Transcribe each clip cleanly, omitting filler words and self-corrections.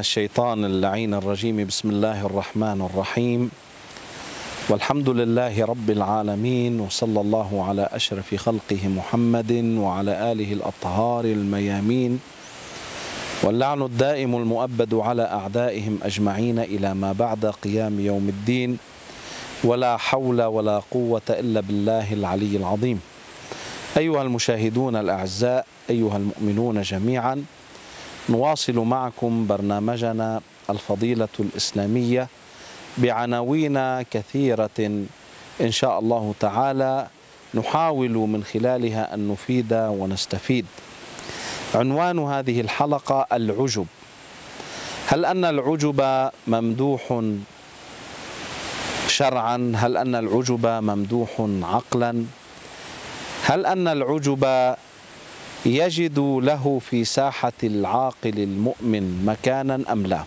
الشيطان اللعين الرجيم. بسم الله الرحمن الرحيم، والحمد لله رب العالمين، وصلى الله على أشرف خلقه محمد وعلى آله الأطهار الميامين، واللعن الدائم المؤبد على أعدائهم أجمعين إلى ما بعد قيام يوم الدين. ولا حول ولا قوة إلا بالله العلي العظيم. أيها المشاهدون الأعزاء، أيها المؤمنون جميعا، نواصل معكم برنامجنا الفضيلة الإسلامية بعناوين كثيرة إن شاء الله تعالى، نحاول من خلالها أن نفيد ونستفيد. عنوان هذه الحلقة العجب. هل أن العجب ممدوح شرعا؟ هل أن العجب ممدوح عقلا؟ هل أن العجب يجد له في ساحة العاقل المؤمن مكانا أم لا؟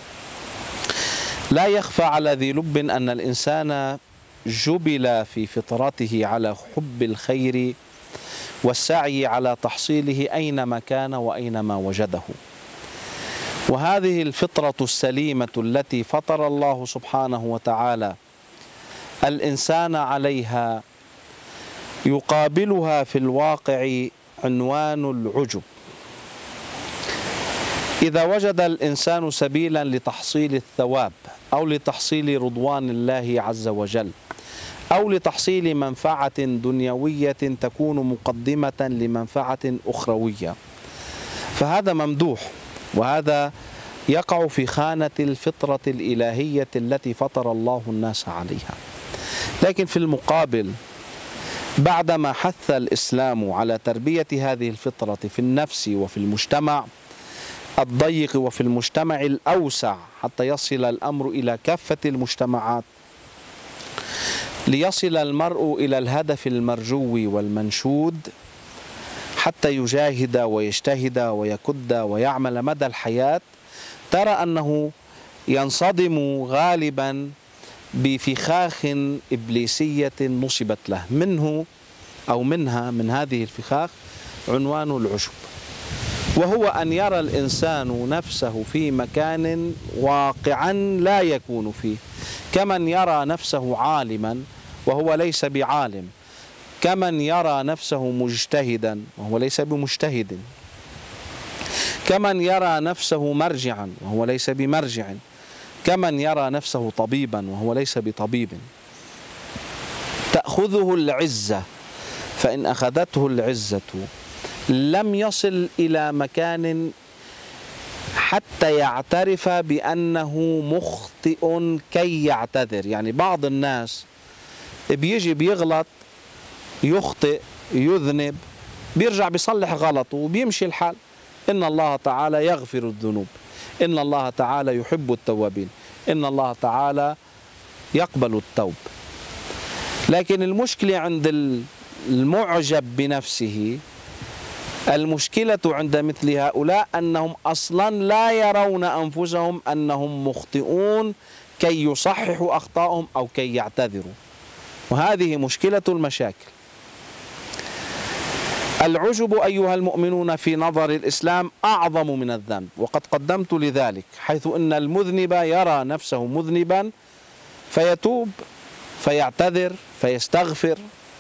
لا يخفى على ذي لب أن الإنسان جبل في فطرته على حب الخير والسعي على تحصيله أينما كان وأينما وجده. وهذه الفطرة السليمة التي فطر الله سبحانه وتعالى الإنسان عليها يقابلها في الواقع عنوان العجب. إذا وجد الإنسان سبيلا لتحصيل الثواب أو لتحصيل رضوان الله عز وجل أو لتحصيل منفعة دنيوية تكون مقدمة لمنفعة أخروية، فهذا ممدوح، وهذا يقع في خانة الفطرة الإلهية التي فطر الله الناس عليها. لكن في المقابل، بعدما حث الإسلام على تربية هذه الفطرة في النفس وفي المجتمع الضيق وفي المجتمع الأوسع حتى يصل الأمر إلى كافة المجتمعات، ليصل المرء إلى الهدف المرجو والمنشود حتى يجاهد ويجتهد ويكد ويعمل مدى الحياة، ترى أنه ينصدم غالبا بفخاخ إبليسية نصبت له، من هذه الفخاخ عنوان العجب، وهو أن يرى الإنسان نفسه في مكان واقعا لا يكون فيه، كمن يرى نفسه عالما وهو ليس بعالم، كمن يرى نفسه مجتهدا وهو ليس بمجتهد، كمن يرى نفسه مرجعا وهو ليس بمرجع، كمن يرى نفسه طبيبا وهو ليس بطبيب. تأخذه العزة، فإن أخذته العزة لم يصل إلى مكان حتى يعترف بأنه مخطئ كي يعتذر. يعني بعض الناس بيجي بيغلط، يخطئ، يذنب، بيرجع بيصلح غلطه وبيمشي الحال. إن الله تعالى يغفر الذنوب، إن الله تعالى يحب التوابين، إن الله تعالى يقبل التوب. لكن المشكلة عند المعجب بنفسه، المشكلة عند مثل هؤلاء أنهم أصلا لا يرون أنفسهم أنهم مخطئون كي يصححوا أخطائهم أو كي يعتذروا، وهذه مشكلة المشاكل. العجب أيها المؤمنون في نظر الإسلام أعظم من الذنب، وقد قدمت لذلك، حيث أن المذنب يرى نفسه مذنبا فيتوب فيعتذر فيستغفر.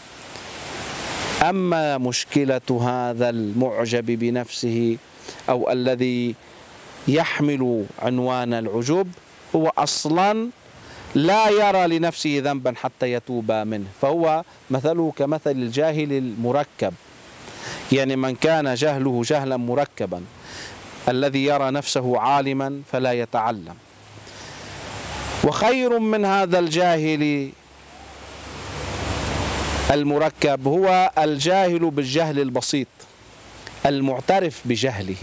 أما مشكلة هذا المعجب بنفسه أو الذي يحمل عنوان العجب، هو أصلا لا يرى لنفسه ذنبا حتى يتوب منه، فهو مثله كمثل الجاهل المركب. يعني من كان جهله جهلا مركبا، الذي يرى نفسه عالما فلا يتعلم. وخير من هذا الجاهل المركب هو الجاهل بالجهل البسيط المعترف بجهله.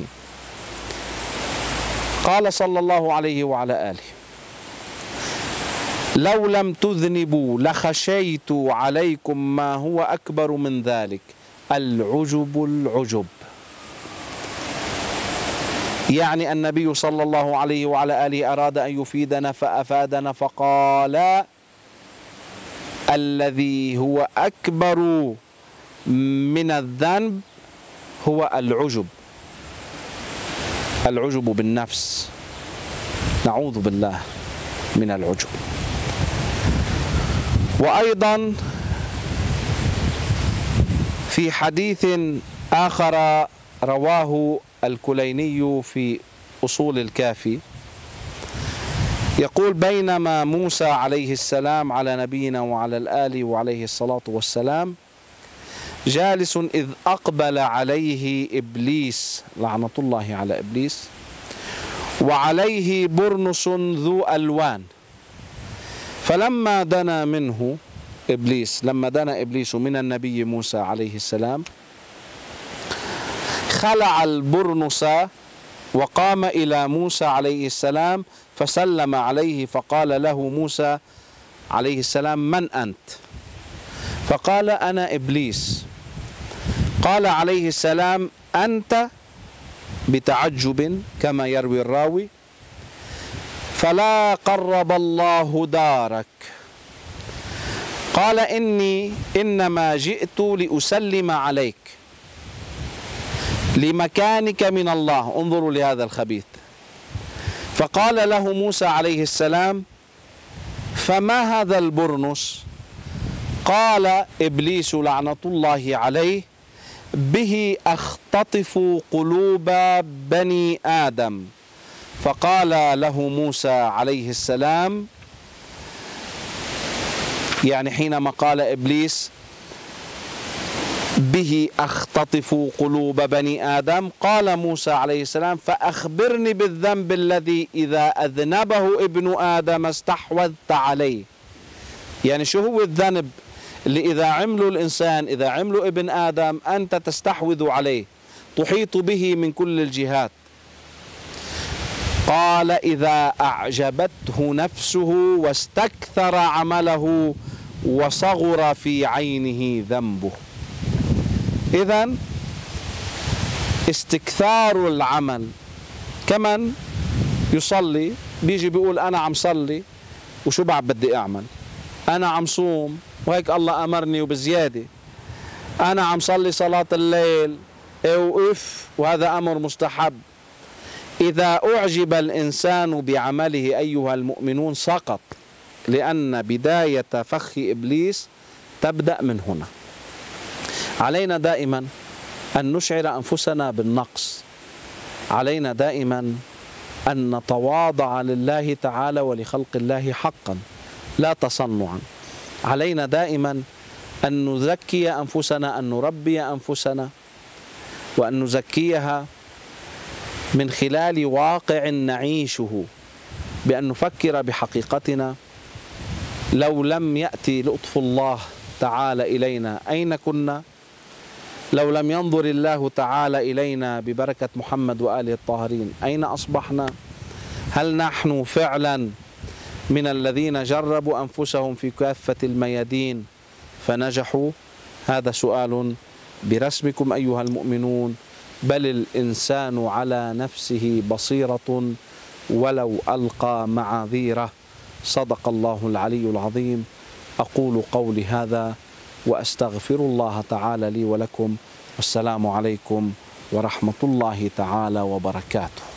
قال صلى الله عليه وعلى آله: لو لم تذنبوا لخشيت عليكم ما هو أكبر من ذلك، العجب العجب. يعني النبي صلى الله عليه وعلى آله أراد أن يفيدنا فأفادنا فقال: الذي هو أكبر من الذنب هو العجب، العجب بالنفس. نعوذ بالله من العجب. وأيضا في حديث آخر رواه الكليني في أصول الكافي يقول: بينما موسى عليه السلام على نبينا وعلى الآل وعليه الصلاة والسلام جالس إذ أقبل عليه إبليس لعنة الله على إبليس وعليه برنس ذو ألوان، فلما دنا منه إبليس، لما دنا إبليس من النبي موسى عليه السلام خلع البرنس وقام إلى موسى عليه السلام فسلم عليه، فقال له موسى عليه السلام: من أنت؟ فقال: أنا إبليس. قال عليه السلام: أنت؟ بتعجب كما يروي الراوي: فلا قرب الله دارك. قال: إنما جئت لأسلم عليك لمكانك من الله. انظروا لهذا الخبيث. فقال له موسى عليه السلام: فما هذا البرنس؟ قال إبليس لعنة الله عليه: به أختطف قلوب بني آدم. فقال له موسى عليه السلام، يعني حينما قال إبليس به أختطف قلوب بني آدم، قال موسى عليه السلام: فأخبرني بالذنب الذي إذا أذنبه ابن آدم استحوذت عليه. يعني شو هو الذنب اللي إذا عمله الإنسان، إذا عمله ابن آدم، أنت تستحوذ عليه، تحيط به من كل الجهات. قال: إذا أعجبته نفسه واستكثر عمله وصغر في عينه ذنبه. إذن استكثار العمل، كمن يصلي بيجي بيقول: أنا عم صلي وشو بعد بدي أعمل، أنا عم صوم وهيك الله أمرني وبزيادة، أنا عم صلي صلاة الليل وهذا أمر مستحب. إذا أعجب الإنسان بعمله أيها المؤمنون سقط، لأن بداية فخ إبليس تبدأ من هنا. علينا دائما أن نشعر أنفسنا بالنقص، علينا دائما أن نتواضع لله تعالى ولخلق الله حقا لا تصنعا. علينا دائما أن نزكي أنفسنا، أن نربي أنفسنا، وأن نزكيها من خلال واقع نعيشه، بأن نفكر بحقيقتنا. لو لم يأتي لطف الله تعالى إلينا أين كنا؟ لو لم ينظر الله تعالى إلينا ببركة محمد وآله الطاهرين أين أصبحنا؟ هل نحن فعلا من الذين جربوا أنفسهم في كافة الميادين فنجحوا؟ هذا سؤال برسمكم أيها المؤمنون. بل الإنسان على نفسه بصيرة ولو ألقى معاذيره. صدق الله العلي العظيم. أقول قولي هذا وأستغفر الله تعالى لي ولكم، والسلام عليكم ورحمة الله تعالى وبركاته.